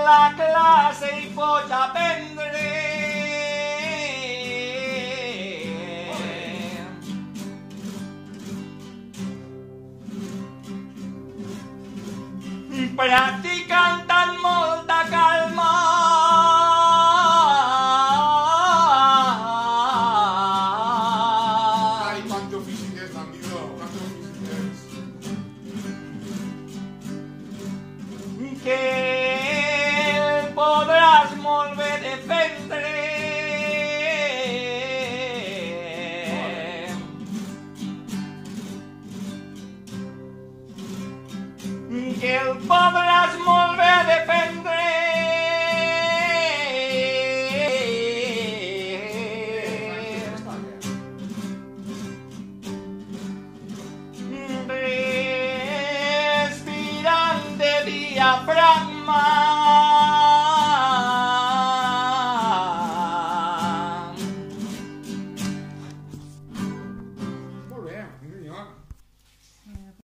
la classe hi pots aprendre. Practicant amb molta calma. Ai, quante oficines, Danilo, quante oficines. Que el podràs molt bé defendre. Que el podràs molt bé defendre. Respirant de diafragma.